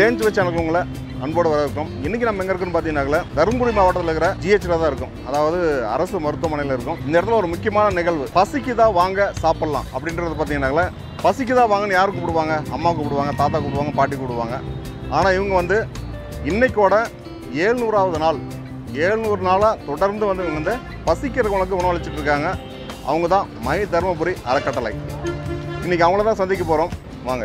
தேன் சுவை சேனலுக்கு உங்களை அன்போடு வரவேற்கும். இன்றைக்கி நம்ம எங்கே இருக்குன்னு பார்த்தீங்கன்னாக்கா தருமபுரி மாவட்டத்தில் இருக்கிற ஜிஹெச்சில் தான் இருக்கும், அதாவது அரசு மருத்துவமனையில் இருக்கும். இந்த இடத்துல ஒரு முக்கியமான நிகழ்வு, பசிக்குதா வாங்க சாப்பிட்லாம் அப்படின்றது பார்த்தீங்கன்னாக்கா, பசிக்குதா வாங்கன்னு யார் கூப்பிடுவாங்க? அம்மா கூப்பிடுவாங்க, தாத்தா கூப்பிடுவாங்க, பாட்டி கூப்பிடுவாங்க. ஆனால் இவங்க வந்து இன்னைக்கோட 700வது நாள், 700 நாளாக தொடர்ந்து வந்து இவங்க வந்து பசிக்கிறவங்களுக்கு உணவளிச்சுட்டு இருக்காங்க. அவங்க தான் மை தர்மபுரி அறக்கட்டளை. இன்றைக்கி அவங்கள தான் சந்திக்க போகிறோம், வாங்க.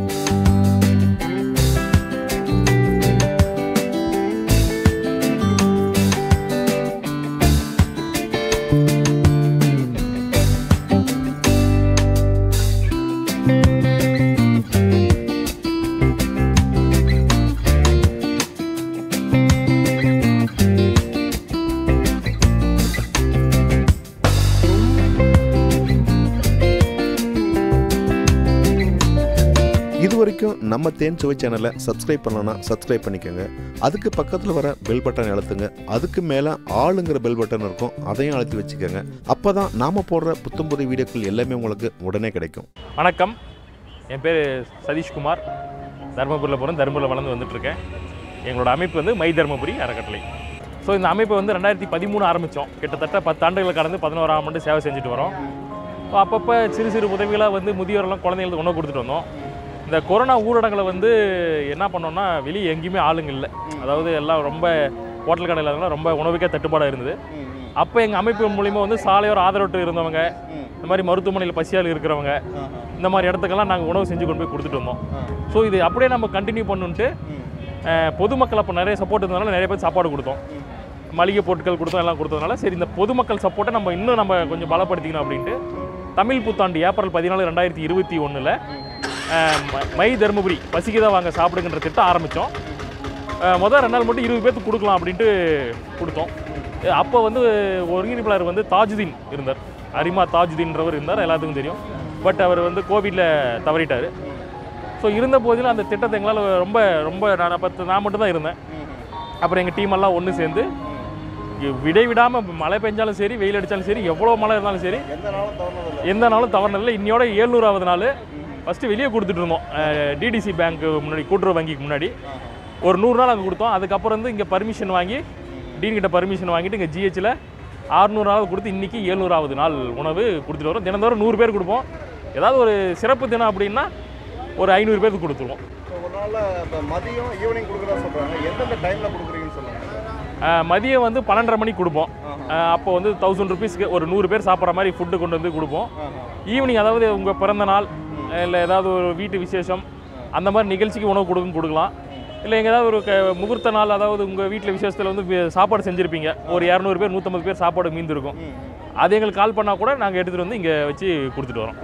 இது வரைக்கும் நம்ம தேன் சுவை சேனலை சப்ஸ்கிரைப் பண்ணலன்னா சப்ஸ்கிரைப் பண்ணிக்கோங்க. அதுக்கு பக்கத்தில் வர பெல் பட்டன் அழுத்துங்க. அதுக்கு மேலே ஆளுங்கிற பெல் பட்டன் இருக்கும், அதையும் அழுத்தி வச்சுக்கோங்க. அப்போ தான் நாம் போடுற புத்தம்புது வீடியோக்கள் எல்லாமே உங்களுக்கு உடனே கிடைக்கும். வணக்கம், என் பேர் சதீஷ் குமார். தர்மபுரியில் போகிறேன், தர்மபுரியில் வளர்ந்து வந்துட்டுருக்கேன். எங்களோட அமைப்பு வந்து மை தர்மபுரி அறக்கட்டளை. ஸோ இந்த அமைப்பை வந்து 2013 ஆரம்பித்தோம். கிட்டத்தட்ட 10 ஆண்டுகளை கடந்து 11ஆம் ஆண்டு சேவை செஞ்சுட்டு வரோம். அப்பப்போ சிறு சிறு உதவிகளாக வந்து முதியோரெல்லாம் குழந்தைங்களுக்கு உணவு கொடுத்துட்டு வந்தோம். இந்த கொரோனா ஊரடங்களை வந்து என்ன பண்ணோம்னா, வெளியே எங்கேயுமே ஆளுங்க இல்லை. அதாவது எல்லாம் ரொம்ப ஹோட்டல் கடையில் இருந்தவங்க ரொம்ப உணவுக்கே தட்டுப்பாடாக இருந்தது. அப்போ எங்கள் அமைப்பு மூலிமா வந்து சாலையோர ஆதரவற்று இருந்தவங்க, இந்த மாதிரி மருத்துவமனையில் பசியால் இருக்கிறவங்க, இந்த மாதிரி இடத்துக்கெல்லாம் நாங்கள் உணவு செஞ்சு கொண்டு போய் கொடுத்துட்டு வந்தோம். ஸோ இது அப்படியே நம்ம கண்டினியூ பண்ணுன்ட்டு பொதுமக்கள் அப்போ நிறைய சப்போர்ட் இருந்ததுனால நிறைய பேர் சாப்பாடு கொடுத்தோம், மளிகை பொருட்கள் கொடுத்தோம், எல்லாம் கொடுத்ததுனால சரி இந்த பொதுமக்கள் சப்போர்ட்டை நம்ம இன்னும் நம்ம கொஞ்சம் பலப்படுத்திக்கணும் அப்படின்ட்டு தமிழ் புத்தாண்டு ஏப்ரல் 14, 2021 மை தர்மபுரி பசிக்குதா வாங்க சாப்பிடுங்கிற திட்டம் ஆரம்பித்தோம். முதல் 2 நாள் மட்டும் 20 பேருக்கு கொடுக்கலாம் அப்படின்ட்டு கொடுத்தோம். அப்போ வந்து ஒருங்கிணைப்பாளர் வந்து தாஜுதீன் இருந்தார், அரிமா தாஜுதீன்றவர் இருந்தார், எல்லாத்துக்கும் தெரியும். பட் அவர் வந்து கோவிடில் தவறிட்டார். ஸோ இருந்த போதிலும் அந்த திட்டத்தை எங்களால் ரொம்ப ரொம்ப நான் மட்டும் தான் இருந்தேன். அப்புறம் எங்கள் டீமெல்லாம் ஒன்று சேர்ந்து விடாமல் மழை பெஞ்சாலும் சரி, வெயில் அடித்தாலும் சரி, எவ்வளோ மழை இருந்தாலும் சரி, எந்த நாளும் தவறினதில்லை. இன்னையோட 700வது நாள். ஃபஸ்ட்டு வெளியே கொடுத்துட்டு இருந்தோம், டிடிசி பேங்க்கு முன்னாடி, கூட்டுறவு வங்கிக்கு முன்னாடி ஒரு 100 நாள் அங்கே கொடுத்தோம். அதுக்கப்புறம் வந்து இங்கே பர்மிஷன் வாங்கி, டீன்கிட்ட பர்மிஷன் வாங்கிட்டு இங்கே ஜிஹெச்சில் 600 நாள் கொடுத்து இன்றைக்கி 700வது நாள் உணவு கொடுத்துட்டு வரோம். தினந்தோறும் 100 பேர் கொடுப்போம். ஏதாவது ஒரு சிறப்பு தினம் அப்படின்னா ஒரு 500 பேருக்கு கொடுத்துருவோம். ஒரு நாளில் மதியம் ஈவினிங் கொடுக்குறதா சொல்கிறாங்க, எந்தெந்த டைமில் கொடுக்குறீங்கன்னு சொல்லுங்கள். மதியம் வந்து 12:30 மணிக்கு கொடுப்போம். அப்போ வந்து 1000 ருபீஸ்க்கு ஒரு 100 பேர் சாப்பிட்ற மாதிரி ஃபுட்டு கொண்டு வந்து கொடுப்போம். ஈவினிங் அதாவது உங்கள் பிறந்த நாள் இல்லை ஏதாவது ஒரு வீட்டு விசேஷம் அந்த மாதிரி நிகழ்ச்சிக்கு உணவு கொடுக்கலாம். இல்லை எங்கள் ஏதாவது ஒரு முகூர்த்த நாள், அதாவது உங்கள் வீட்டில் விசேஷத்தில் வந்து சாப்பாடு செஞ்சுருப்பீங்க, ஒரு 200 பேர் 150 பேர் சாப்பாடு மீந்திருக்கும், அது எங்களுக்கு கால் பண்ணால் கூட நாங்கள் எடுத்துகிட்டு வந்து இங்கே வச்சு கொடுத்துட்டு வரோம்.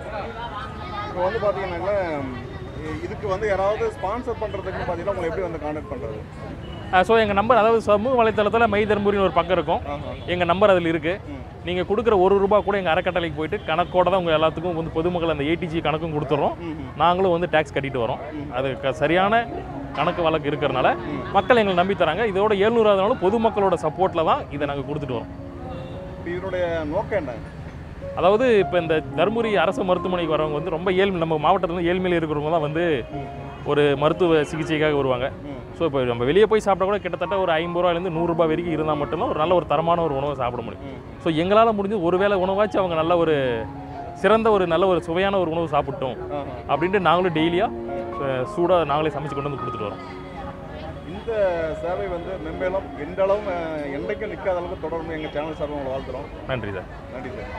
இப்போ வந்து பார்த்தீங்கன்னாக்கா இதுக்கு வந்து யாராவது ஸ்பான்சர் பண்ணுறதுக்கு பார்த்தீங்கன்னா உங்களை எப்படி வந்து கான்டாக்ட் பண்ணுறது? ஸோ எங்கள் நம்பர், அதாவது சமூக வலைத்தளத்தில் மை தர்மபுரின்னு ஒரு பக்கம் இருக்கும், எங்கள் நம்பர் அதில் இருக்குது. நீங்கள் கொடுக்குற ₹1 கூட எங்கள் அறக்கட்டளைக்கு போயிட்டு கணக்கோட தான் உங்கள் எல்லாத்துக்கும் வந்து பொதுமக்கள் அந்த ஏடிஜி கணக்கும் கொடுத்துட்றோம். நாங்களும் வந்து டேக்ஸ் கட்டிட்டு வரோம். அது சரியான கணக்கு வழக்கு இருக்கிறனால மக்கள் எங்களை நம்பி தராங்க. இதோட 700வது நாளும் பொதுமக்களோட சப்போர்ட்டில் தான் இதை நாங்கள் கொடுத்துட்டு வரோம். இதனுடைய நோக்கம் என்ன? அதாவது இப்போ இந்த தர்மபுரி அரசு மருத்துவமனைக்கு வரவங்க வந்து ரொம்ப நம்ம மாவட்டத்தில் ஏழ்மையில் இருக்கிறவங்க தான் வந்து ஒரு மருத்துவ சிகிச்சைக்காக வருவாங்க. ஸோ இப்போ நம்ம வெளியே போய் சாப்பிட்டா கூட கிட்டத்தட்ட ஒரு ₹50 100 வரைக்கும் இருந்தால் மட்டும்தான் ஒரு நல்ல ஒரு தரமான ஒரு உணவை சாப்பிட முடியும். ஸோ எங்களால் முடிஞ்சு ஒரு வேளை உணவாச்சு அவங்க நல்ல ஒரு சிறந்த ஒரு நல்ல ஒரு சுவையான ஒரு உணவு சாப்பிட்டோம் அப்படின்ட்டு நாங்களும் டெய்லியாக சூடாக நாங்களே சமைச்சு கொண்டு வந்து கொடுத்துட்டு வரோம். இந்த சேவை வந்து மென்மேலும் எந்தளவும் என்றைக்கும் நிற்காத அளவுக்கு தொடர்ந்து எங்கள் சேனல் சார்பாக உங்களை வாழ்த்துறோம். நன்றி சார். நன்றி சார்.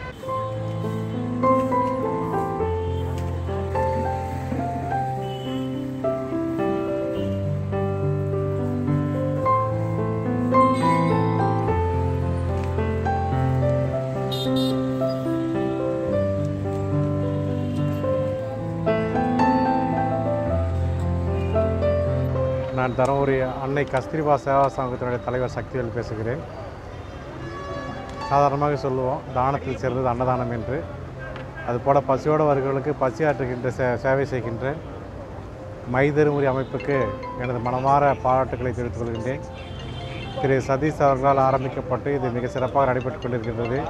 நான் தருமபுரி அன்னை கஸ்தூரிபா சேவா சங்கத்தினுடைய தலைவர் சக்திவேல் பேசுகிறேன். சாதாரணமாக சொல்லுவோம், தானத்தில் சிறந்தது அன்னதானம் என்று. அதுபோல் பசியோடு வருகிறவர்களுக்கு பசியாற்றுகின்ற சேவை செய்கின்ற மை தர்மபுரி அமைப்புக்கு எனது மனமார பாராட்டுக்களை தெரிவித்துக் கொள்கின்றேன். திரு சதீஷ் அவர்களால் ஆரம்பிக்கப்பட்டு இது மிக சிறப்பாக நடைபெற்று கொண்டிருக்கின்றது.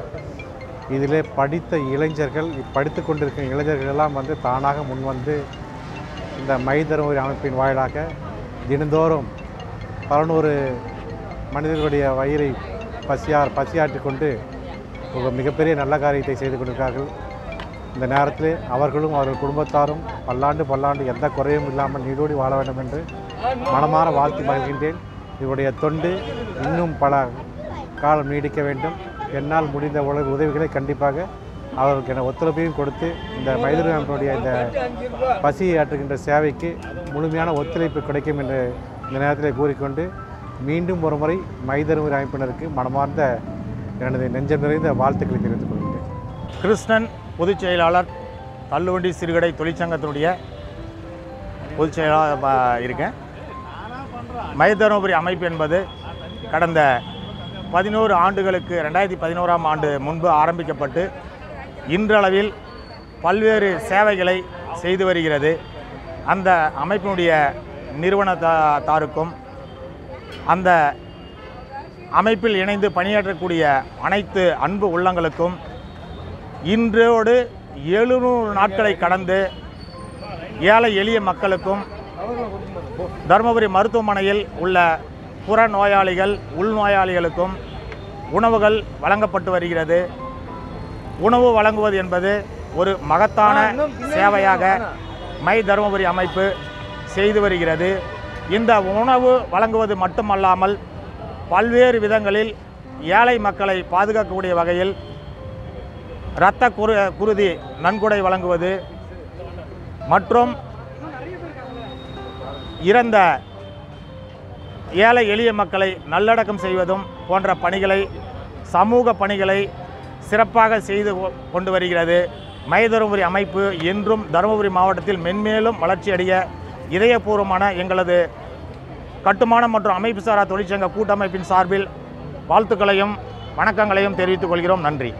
இதிலே படித்த இளைஞர்கள், படித்து கொண்டிருக்கும் இளைஞர்களெல்லாம் தானாக முன்வந்து இந்த மை தருமபுரி அமைப்பின் வாயிலாக தினந்தோறும் 11 மனிதர்களுடைய வயிறை பசியாற்றி கொண்டு ஒரு மிகப்பெரிய நல்ல காரியத்தை செய்து கொண்டிருக்கிறார்கள். இந்த நேரத்தில் அவர்களும் அவர்கள் குடும்பத்தாரும் பல்லாண்டு எந்த குறையும் இல்லாமல் நீடோடி வாழ வேண்டும் என்று மனமாற வாழ்த்தி மகிழ்கின்றேன். இவருடைய தொண்டு இன்னும் பல காலம் நீடிக்க வேண்டும். என்னால் முடிந்த உதவிகளை கண்டிப்பாக அவர்களுக்கு என ஒத்துழைப்பையும் கொடுத்து இந்த மைதருமபுரி அமைப்பினுடைய இந்த பசியை ஆற்றுகின்ற சேவைக்கு முழுமையான ஒத்துழைப்பு கிடைக்கும் என்று இந்த நேரத்தில் கூறிக்கொண்டு மீண்டும் ஒரு முறை மைதருமபுரி அமைப்பினருக்கு மனமார்ந்த எனது நெஞ்சம் நிறைந்த வாழ்த்துக்களை தெரிவித்துக் கொள்கிறேன். கிருஷ்ணன் பொதுச் செயலாளர் தள்ளுவண்டி சிறுகடை தொழிற்சங்கத்தினுடைய பொதுச் செயலாளர் இருக்கேன். மை தருமபுரி அமைப்பு என்பது கடந்த 11 ஆண்டுகளுக்கு 2011ஆம் ஆண்டு முன்பு ஆரம்பிக்கப்பட்டு இன்றளவில் பல்வேறு சேவைகளை செய்து வருகிறது. அந்த அமைப்பினுடைய நிறுவனத்தாருக்கும் அந்த அமைப்பில் இணைந்து பணியாற்றக்கூடிய அனைத்து அன்பு உள்ளங்களுக்கும் இன்றோடு 700 நாட்களை கடந்து ஏழை எளிய மக்களுக்கும் தருமபுரி மருத்துவமனையில் உள்ள புற நோயாளிகள் உள்நோயாளிகளுக்கும் உணவுகள் வழங்கப்பட்டு வருகிறது. உணவு வழங்குவது என்பது ஒரு மகத்தான சேவையாக மை தருமபுரி அமைப்பு செய்து வருகிறது. இந்த உணவு வழங்குவது மட்டுமல்லாமல் பல்வேறு விதங்களில் ஏழை மக்களை பாதுகாக்கக்கூடிய வகையில் இரத்த குருதி நன்கொடை வழங்குவது மற்றும் இறந்த ஏழை எளிய மக்களை நல்லடக்கம் செய்வதும் போன்ற பணிகளை சமூக பணிகளை சிறப்பாக செய்து கொண்டு வருகிறது. மை தருமபுரி அமைப்பு என்றும் தருமபுரி மாவட்டத்தில் மென்மேலும் வளர்ச்சியடைய இதயபூர்வமான எங்களது கட்டுமானம் மற்றும் அமைப்பு சாரா தொழிற்சங்க கூட்டமைப்பின் சார்பில் வாழ்த்துக்களையும் வணக்கங்களையும் தெரிவித்துக் கொள்கிறோம். நன்றி.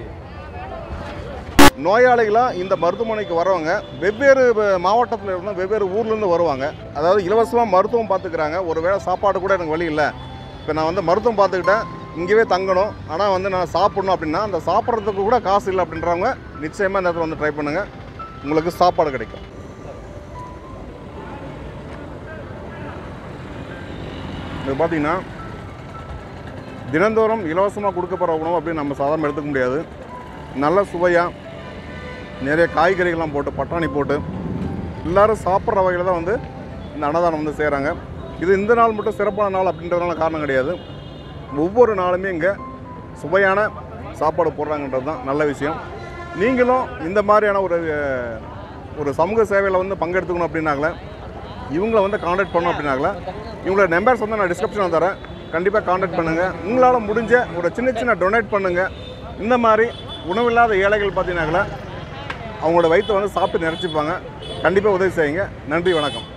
நோயாளிகளாக இந்த மருத்துவமனைக்கு வரவங்க வெவ்வேறு மாவட்டத்தில் இருந்து வெவ்வேறு ஊர்லேருந்து வருவாங்க. அதாவது இலவசமாக மருத்துவம் பார்த்துக்கிறாங்க. ஒரு வேளை சாப்பாடு கூட எனக்கு வழி இல்லை, இப்போ நான் வந்து மருத்துவம் பார்த்துக்கிட்டேன், இங்கேயே தங்கணும், ஆனால் வந்து நான் சாப்பிடணும் அப்படின்னா அந்த சாப்பிட்றதுக்கு கூட காசு இல்லை அப்படின்றவங்க நிச்சயமாக இந்த இடத்துல வந்து ட்ரை பண்ணுங்கள், உங்களுக்கு சாப்பாடு கிடைக்கும். இது பார்த்திங்கன்னா தினந்தோறும் இலவசமாக கொடுக்கப்படுற உணவு அப்படின்னு நம்ம சாதாரண எடுத்துக்க முடியாது. நல்ல சுவையாக நிறைய காய்கறிகள்லாம் போட்டு பட்டாணி போட்டு எல்லோரும் சாப்பிட்ற வகையில் தான் வந்து இந்த அன்னதானம் வந்து செய்கிறாங்க. இது இந்த நாள் மட்டும் சிறப்பான நாள் அப்படின்றதுனால காரணம் கிடையாது. ஒவ்வொரு நாளுமே இங்கே சுவையான சாப்பாடு போடுறாங்கன்றது தான் நல்ல விஷயம். நீங்களும் இந்த மாதிரியான ஒரு சமூக சேவையில் வந்து பங்கெடுத்துக்கணும் அப்படின்னாங்களே, இவங்கள வந்து காண்டாக்ட் பண்ணணும் அப்படின்னாங்களே, இவங்களோட நம்பர்ஸ் வந்து நான் டிஸ்கிரிப்ஷனில் தரேன், கண்டிப்பாக காண்டாக்ட் பண்ணுங்கள். உங்களால் முடிஞ்ச ஒரு சின்ன டொனேட் பண்ணுங்கள். இந்த மாதிரி உணவில்லாத ஏழைகள் பார்த்தீங்கன்னாங்களே அவங்களோட வயிற்றை வந்து சாப்பிட்டு நிறச்சிப்பாங்க. கண்டிப்பாக உதவி செய்யுங்க. நன்றி, வணக்கம்.